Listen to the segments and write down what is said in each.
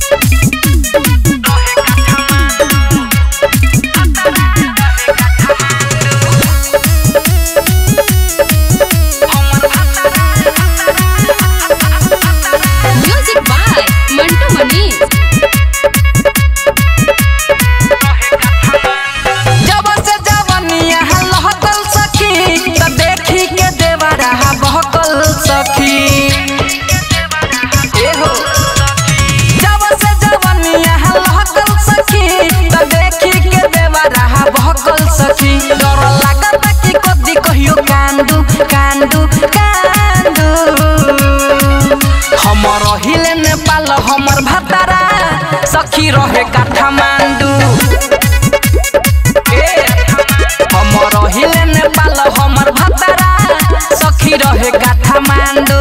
डर लागता कि कदी कहियो कांदू कांदू कांदू हमर हिले नेपाल हमर भतारा सखी रहे काठमांडू हमर हिले नेपाल हमर भतारा सखी रहे काठमांडू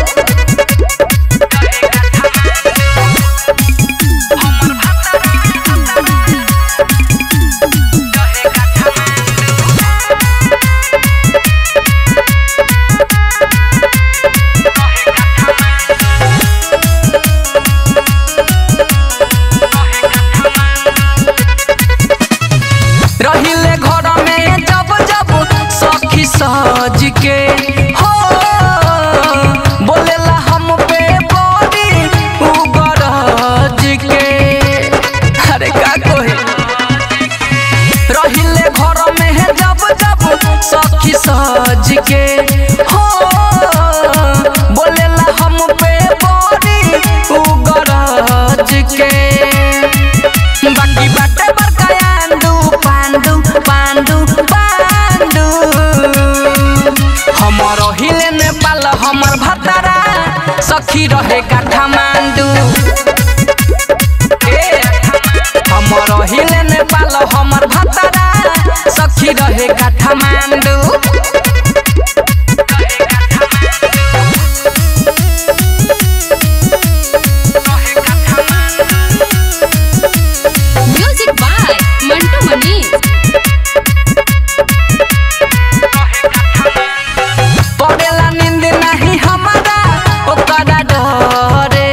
रहिले घर में जब जब सखी सज के हो बोलेला हम पे बड़ी उगरज के अरे का कोई रहिले घर में जब जब सखी सज के हो बोलेला हम पे बड़ी उगरज के बाकी बाटे बरकायांडू पांडू पांडू पांडू हमर हिले नेपाल हमर भतारा सखी रहे काठमांडू हमर हिले नेपाल हमर भतारा सखी रहे काठमांडू पड़ेला नींद नहीं हमारा ओकरा डरे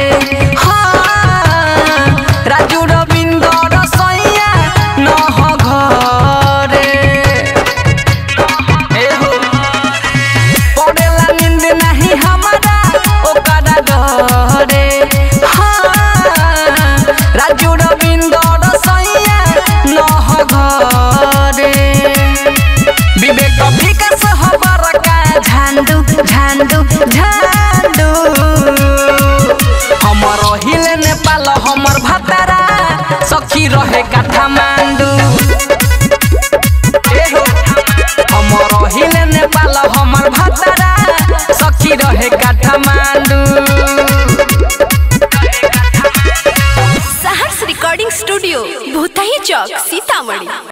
हाँ राजू रविंदर सैया न हो घरे पड़ेला नींद नहीं हमारा ओकरा डरे हाँ राजू रविंदर सैया न हो घरे विवेक विकास हबर का झंडू झंडू झंडू हमर हिले नेपाल हमर भतारा सखी रहे काठमांडू हमर हिले नेपाल हमर भतारा सखी रहे काठमांडू। Saharsh recording studio Bhutahi Chowk Sitamarhi.